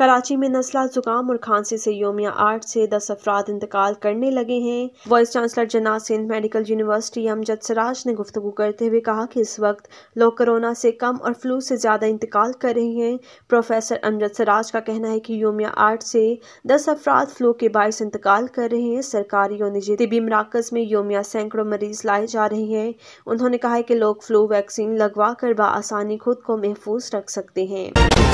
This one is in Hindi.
कराची में नज़ला, जुकाम और खांसी से योमिया 8 से 10 अफराद इंतकाल करने लगे हैं। वाइस चांसलर जनाब सिंध मेडिकल यूनिवर्सिटी अमजद सिराज ने गुफ्तगू करते हुए कहा कि इस वक्त लोग कोरोना से कम और फ्लू से ज़्यादा इंतकाल कर रहे हैं। प्रोफेसर अमजद सिराज का कहना है कि योमिया 8 से 10 अफराद फ्लू के बाइस इंतकाल कर रहे हैं। सरकारी और निजी तिबी मराकज़ में योमिया सैकड़ों मरीज लाए जा रहे हैं। उन्होंने कहा है कि लोग फ्लू वैक्सीन लगवा कर बआसानी खुद को महफूज रख सकते हैं।